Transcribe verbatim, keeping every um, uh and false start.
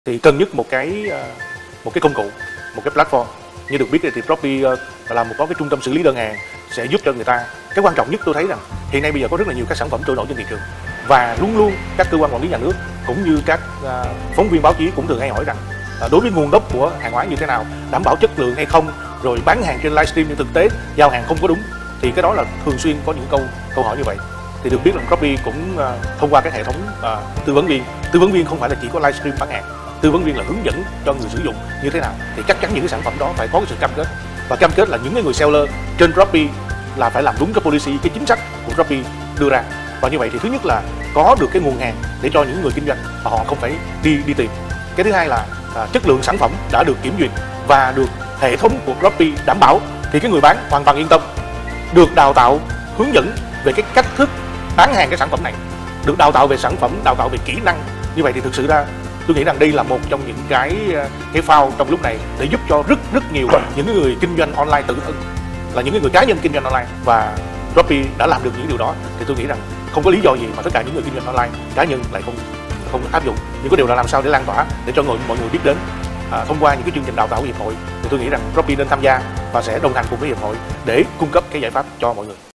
Thì cần nhất một cái một cái công cụ, một cái platform. Như được biết thì Shopee là một có cái trung tâm xử lý đơn hàng sẽ giúp cho người ta. Cái quan trọng nhất tôi thấy rằng hiện nay bây giờ có rất là nhiều các sản phẩm trôi nổi trên thị trường, và luôn luôn các cơ quan quản lý nhà nước cũng như các phóng viên báo chí cũng thường hay hỏi rằng đối với nguồn gốc của hàng hóa như thế nào, đảm bảo chất lượng hay không, rồi bán hàng trên livestream nhưng thực tế giao hàng không có đúng, thì cái đó là thường xuyên có những câu câu hỏi như vậy. Thì được biết là Shopee cũng uh, thông qua cái hệ thống uh, tư vấn viên, tư vấn viên không phải là chỉ có livestream bán hàng, tư vấn viên là hướng dẫn cho người sử dụng như thế nào, thì chắc chắn những cái sản phẩm đó phải có cái sự cam kết, và cam kết là những cái người seller trên Shopee là phải làm đúng cái policy, cái chính sách của Shopee đưa ra. Và như vậy thì thứ nhất là có được cái nguồn hàng để cho những người kinh doanh mà họ không phải đi đi tìm. Cái thứ hai là uh, chất lượng sản phẩm đã được kiểm duyệt và được hệ thống của Shopee đảm bảo, thì cái người bán hoàn toàn yên tâm, được đào tạo hướng dẫn về cái cách thức bán hàng cái sản phẩm này, được đào tạo về sản phẩm, đào tạo về kỹ năng. Như vậy thì thực sự ra tôi nghĩ rằng đây là một trong những cái cái phao trong lúc này để giúp cho rất rất nhiều những người kinh doanh online tự thân, là những người cá nhân kinh doanh online, và Shopee đã làm được những điều đó. Thì tôi nghĩ rằng không có lý do gì mà tất cả những người kinh doanh online cá nhân lại không không áp dụng. Nhưng có điều là làm sao để lan tỏa, để cho người mọi người biết đến à, thông qua những cái chương trình đào tạo của hiệp hội. Thì tôi nghĩ rằng Shopee nên tham gia và sẽ đồng hành cùng với hiệp hội để cung cấp cái giải pháp cho mọi người.